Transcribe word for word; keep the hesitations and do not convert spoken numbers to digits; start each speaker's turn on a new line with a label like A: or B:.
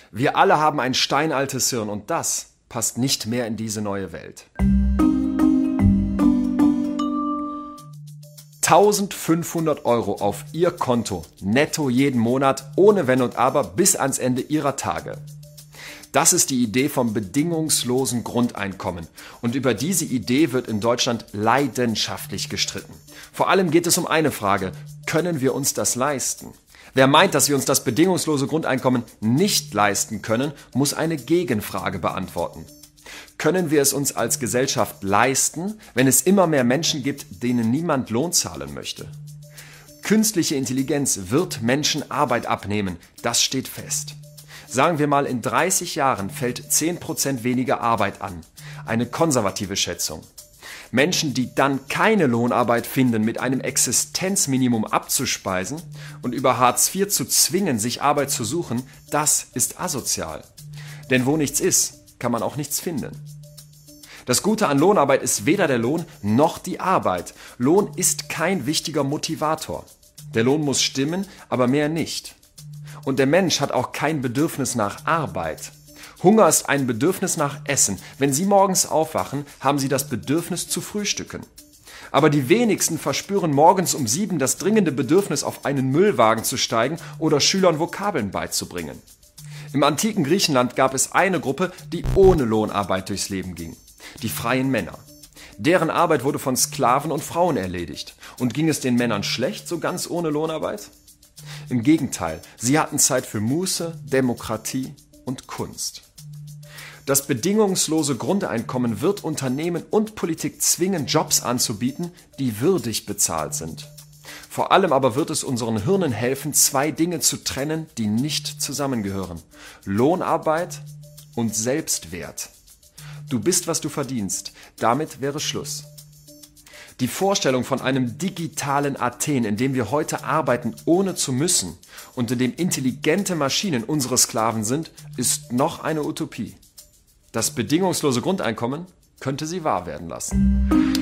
A: Wir alle haben ein steinaltes Hirn und das passt nicht mehr in diese neue Welt. eintausendfünfhundert Euro auf Ihr Konto, netto jeden Monat, ohne Wenn und Aber, bis ans Ende Ihrer Tage. Das ist die Idee vom bedingungslosen Grundeinkommen. Und über diese Idee wird in Deutschland leidenschaftlich gestritten. Vor allem geht es um eine Frage: Können wir uns das leisten? Wer meint, dass wir uns das bedingungslose Grundeinkommen nicht leisten können, muss eine Gegenfrage beantworten. Können wir es uns als Gesellschaft leisten, wenn es immer mehr Menschen gibt, denen niemand Lohn zahlen möchte? Künstliche Intelligenz wird Menschen Arbeit abnehmen, das steht fest. Sagen wir mal, in dreißig Jahren fällt zehn Prozent weniger Arbeit an. Eine konservative Schätzung. Menschen, die dann keine Lohnarbeit finden, mit einem Existenzminimum abzuspeisen und über Hartz vier zu zwingen, sich Arbeit zu suchen, das ist asozial. Denn wo nichts ist, kann man auch nichts finden. Das Gute an Lohnarbeit ist weder der Lohn noch die Arbeit. Lohn ist kein wichtiger Motivator. Der Lohn muss stimmen, aber mehr nicht. Und der Mensch hat auch kein Bedürfnis nach Arbeit. Hunger ist ein Bedürfnis nach Essen. Wenn Sie morgens aufwachen, haben Sie das Bedürfnis zu frühstücken. Aber die wenigsten verspüren morgens um sieben das dringende Bedürfnis, auf einen Müllwagen zu steigen oder Schülern Vokabeln beizubringen. Im antiken Griechenland gab es eine Gruppe, die ohne Lohnarbeit durchs Leben ging. Die freien Männer. Deren Arbeit wurde von Sklaven und Frauen erledigt. Und ging es den Männern schlecht, so ganz ohne Lohnarbeit? Im Gegenteil, sie hatten Zeit für Muße, Demokratie und Kunst. Das bedingungslose Grundeinkommen wird Unternehmen und Politik zwingen, Jobs anzubieten, die würdig bezahlt sind. Vor allem aber wird es unseren Hirnen helfen, zwei Dinge zu trennen, die nicht zusammengehören: Lohnarbeit und Selbstwert. Du bist, was du verdienst. Damit wäre Schluss. Die Vorstellung von einem digitalen Athen, in dem wir heute arbeiten, ohne zu müssen, und in dem intelligente Maschinen unsere Sklaven sind, ist noch eine Utopie. Das bedingungslose Grundeinkommen könnte sie wahr werden lassen.